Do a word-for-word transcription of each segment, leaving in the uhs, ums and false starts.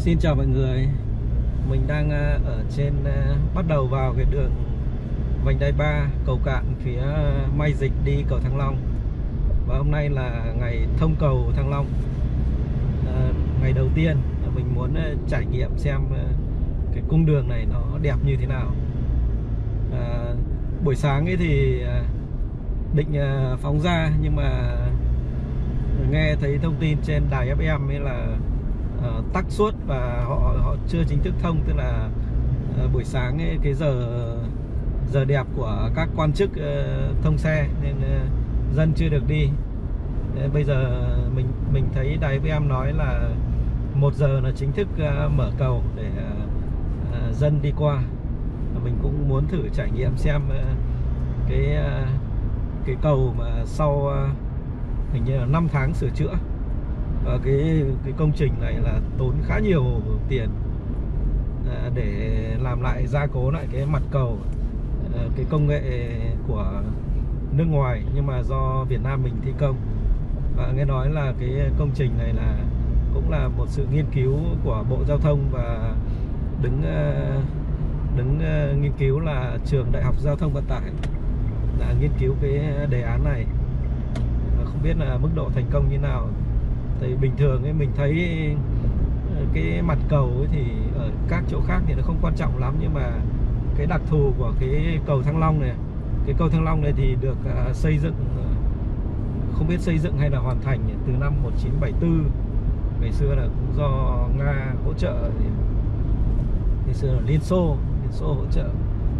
Xin chào mọi người. Mình đang ở trên, bắt đầu vào cái đường vành đai ba cầu Cạn phía Mai Dịch đi cầu Thăng Long. Và hôm nay là ngày thông cầu Thăng Long, à, ngày đầu tiên. Mình muốn trải nghiệm xem cái cung đường này nó đẹp như thế nào. à, Buổi sáng ấy thì định phóng ra, nhưng mà nghe thấy thông tin trên đài ép em ấy là uh, tắc suốt và họ họ chưa chính thức thông, tức là uh, buổi sáng ấy, cái giờ giờ đẹp của các quan chức uh, thông xe nên uh, dân chưa được đi. Nên bây giờ mình mình thấy đài ép em nói là một giờ là chính thức uh, mở cầu để uh, uh, dân đi qua. Mình cũng muốn thử trải nghiệm xem uh, cái uh, cái cầu mà sau uh, hình như là năm tháng sửa chữa. Và cái cái công trình này là tốn khá nhiều tiền à, để làm lại, gia cố lại cái mặt cầu, à, cái công nghệ của nước ngoài nhưng mà do Việt Nam mình thi công. Và nghe nói là cái công trình này là cũng là một sự nghiên cứu của Bộ Giao thông, và đứng đứng nghiên cứu là trường Đại học Giao thông Vận tải là nghiên cứu cái đề án này. Không biết là mức độ thành công như nào. Thì bình thường ấy mình thấy cái mặt cầu ấy thì ở các chỗ khác thì nó không quan trọng lắm, nhưng mà cái đặc thù của cái cầu Thăng Long này, cái cầu Thăng Long này thì được uh, xây dựng, không biết xây dựng hay là hoàn thành từ năm một nghìn chín trăm bảy mươi tư. Ngày xưa là cũng do Nga hỗ trợ, ngày xưa là Liên Xô Liên Xô hỗ trợ.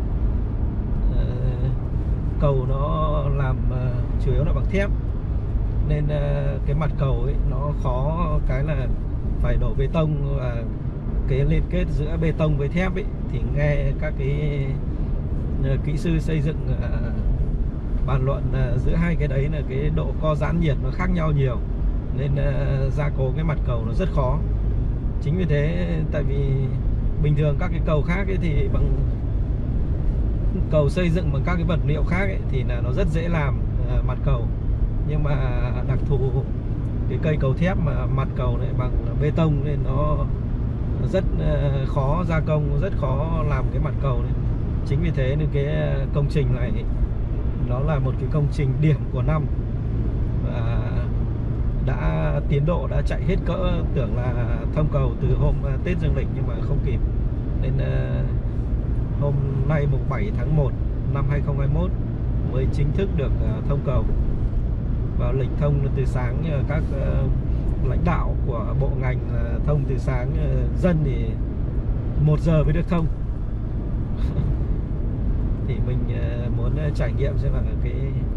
Uh, cầu nó làm uh, chủ yếu là bằng thép, nên cái mặt cầu ấy nó khó cái là phải đổ bê tông, và cái liên kết giữa bê tông với thép ấy thì nghe các cái kỹ sư xây dựng bàn luận giữa hai cái đấy là cái độ co giãn nhiệt nó khác nhau nhiều, nên gia cố cái mặt cầu nó rất khó. Chính vì thế, tại vì bình thường các cái cầu khác ấy thì bằng cầu xây dựng bằng các cái vật liệu khác ấy, thì là nó rất dễ làm mặt cầu. Nhưng mà đặc thù cái cây cầu thép mà mặt cầu này bằng bê tông nên nó rất khó gia công, rất khó làm cái mặt cầu này. Chính vì thế nên cái công trình này nó là một cái công trình điểm của năm, và đã tiến độ đã chạy hết cỡ, tưởng là thông cầu từ hôm Tết Dương lịch nhưng mà không kịp, nên hôm nay mùng bảy tháng một năm hai nghìn không trăm hai mươi mốt mới chính thức được thông cầu. Vào lịch thông từ sáng, các uh, lãnh đạo của bộ ngành uh, thông từ sáng, uh, dân thì một giờ mới được thông. Thì mình uh, muốn uh, trải nghiệm xem là cái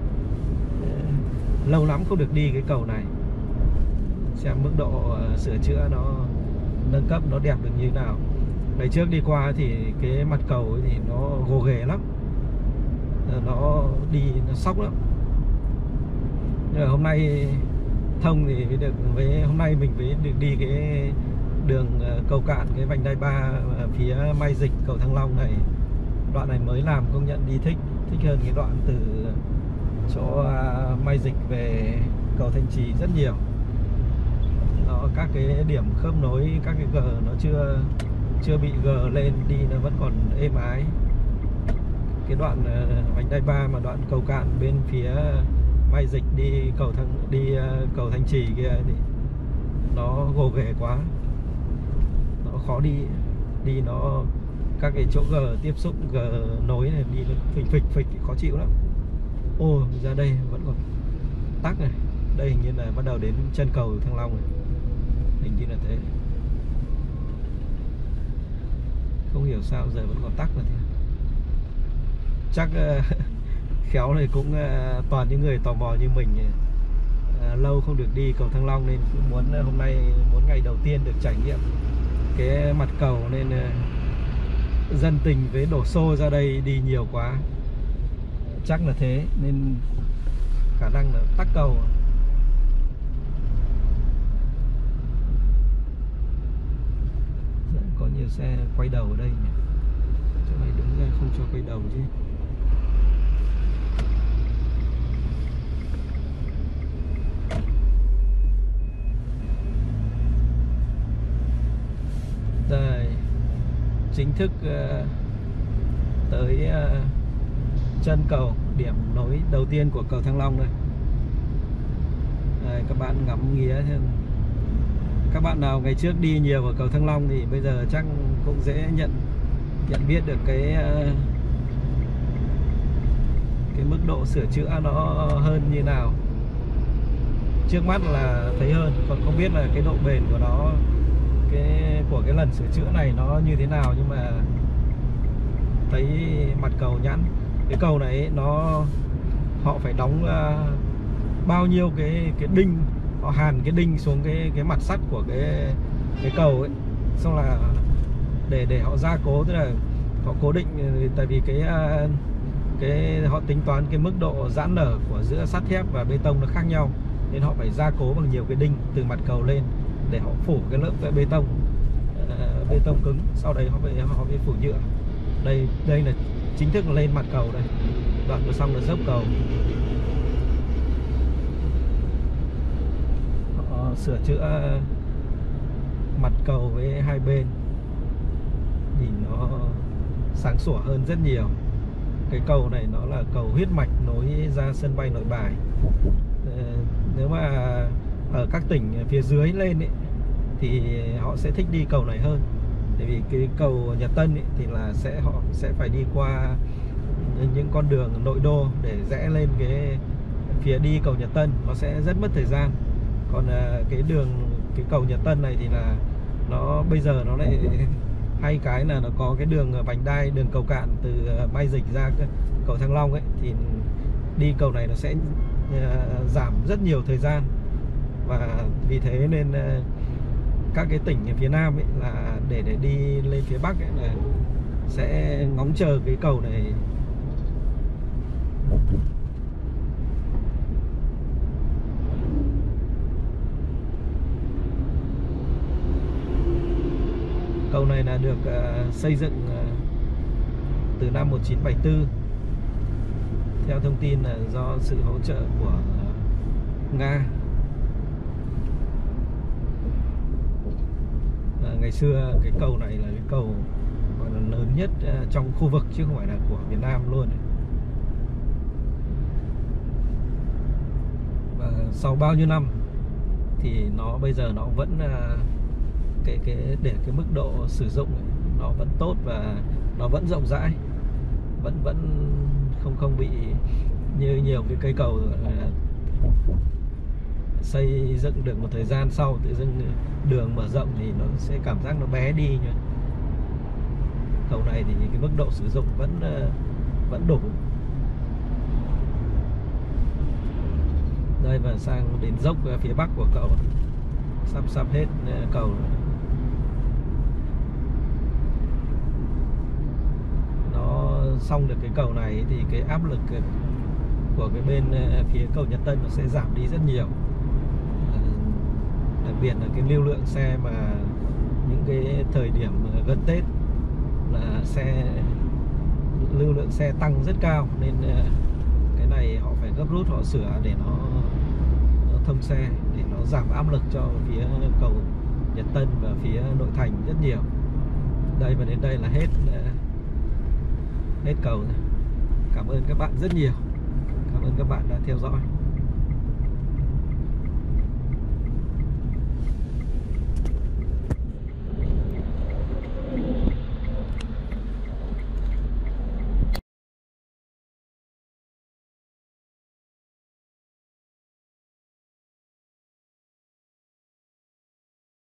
uh, lâu lắm không được đi cái cầu này, xem mức độ uh, sửa chữa nó nâng cấp nó đẹp được như thế nào. Ngày trước đi qua thì cái mặt cầu ấy thì nó gồ ghề lắm, uh, nó đi nó sóc lắm. Nhưng hôm nay thông thì mới được, với hôm nay mình mới được đi cái đường cầu Cạn, cái vành đai ba phía Mai Dịch cầu Thăng Long này. Đoạn này mới làm, công nhận đi thích thích hơn cái đoạn từ chỗ Mai Dịch về cầu Thanh Trì rất nhiều. Nó các cái điểm khớp nối, các cái gờ nó chưa chưa bị gờ lên, đi nó vẫn còn êm ái. Cái đoạn vành đai ba mà đoạn cầu Cạn bên phía Mai Dịch đi cầu thăng đi uh, cầu Thanh Trì kia thì nó gồ ghề quá, nó khó đi, đi nó các cái chỗ gờ tiếp xúc, gờ nối này đi nó phịch phịch phịch khó chịu lắm. Ô, ra đây vẫn còn tắc này, đây hình như là bắt đầu đến chân cầu Thăng Long này, hình như là thế, không hiểu sao giờ vẫn còn tắc là thế. Chắc uh, khéo này cũng uh, toàn những người tò mò như mình, uh, lâu không được đi cầu Thăng Long nên cũng muốn uh, hôm nay muốn ngày đầu tiên được trải nghiệm cái mặt cầu, nên uh, dân tình với đổ xô ra đây đi nhiều quá, chắc là thế nên khả năng là tắc cầu. Có nhiều xe quay đầu ở đây nhỉ? Chỗ này đứng ra không cho quay đầu chứ. chính thức uh, tới uh, chân cầu, điểm nối đầu tiên của cầu Thăng Long đây. Đây, các bạn ngắm nghía thêm. Các bạn nào ngày trước đi nhiều ở cầu Thăng Long thì bây giờ chắc cũng dễ nhận nhận biết được cái uh, cái mức độ sửa chữa nó hơn như nào. Trước mắt là thấy hơn, còn không biết là cái độ bền của nó, cái của cái lần sửa chữa này nó như thế nào, nhưng mà thấy mặt cầu nhẵn. Cái cầu này nó họ phải đóng uh, bao nhiêu cái cái đinh, họ hàn cái đinh xuống cái cái mặt sắt của cái cái cầu ấy, xong là để để họ gia cố, tức là họ cố định, tại vì cái uh, cái họ tính toán cái mức độ giãn nở của giữa sắt thép và bê tông nó khác nhau, nên họ phải gia cố bằng nhiều cái đinh từ mặt cầu lên để họ phủ cái lớp bê tông uh, bê tông cứng, sau đấy họ phải họ phải phủ nhựa. Đây đây là chính thức là lên mặt cầu đây, đoạn vừa xong là dốc cầu. Họ sửa chữa mặt cầu với hai bên nhìn nó sáng sủa hơn rất nhiều. Cái cầu này nó là cầu huyết mạch nối ra sân bay Nội Bài. Nếu mà ở các tỉnh phía dưới lên ấy, thì họ sẽ thích đi cầu này hơn. Tại vì cái cầu Nhật Tân ấy, thì là sẽ họ sẽ phải đi qua những con đường nội đô để rẽ lên cái phía đi cầu Nhật Tân, nó sẽ rất mất thời gian. Còn cái đường cái cầu Nhật Tân này thì là nó bây giờ nó lại hay cái là nó có cái đường vành đai, đường cầu cạn từ Mai Dịch ra cầu Thăng Long ấy, thì đi cầu này nó sẽ uh, giảm rất nhiều thời gian. Và vì thế nên uh, các cái tỉnh ở phía Nam ấy là để để đi lên phía Bắc ấy là sẽ ngóng chờ cái cầu này. Cầu này là được uh, xây dựng uh, từ năm một nghìn chín trăm bảy mươi tư. Theo thông tin là do sự hỗ trợ của uh, Nga. Uh, ngày xưa cái cầu này là cái cầu gọi là lớn nhất uh, trong khu vực chứ không phải là của Việt Nam luôn. Và sau bao nhiêu năm thì nó bây giờ nó vẫn uh, cái cái để cái mức độ sử dụng nó vẫn tốt và nó vẫn rộng rãi, vẫn vẫn không không bị như nhiều cái cây cầu xây dựng được một thời gian sau tự dưng đường mở rộng thì nó sẽ cảm giác nó bé đi nhá. Cầu này thì cái mức độ sử dụng vẫn vẫn đủ. Đây, và sang đến dốc phía bắc của cầu, sắp sắp hết cầu rồi. Xong được cái cầu này thì cái áp lực của cái bên phía cầu Nhật Tân nó sẽ giảm đi rất nhiều. Đặc biệt là cái lưu lượng xe mà những cái thời điểm gần Tết là xe lưu lượng xe tăng rất cao, nên cái này họ phải gấp rút họ sửa để nó, nó thông xe, để nó giảm áp lực cho phía cầu Nhật Tân và phía nội thành rất nhiều. Đây, và đến đây là hết hết cầu rồi. Cảm ơn các bạn rất nhiều. Cảm ơn các bạn đã theo dõi.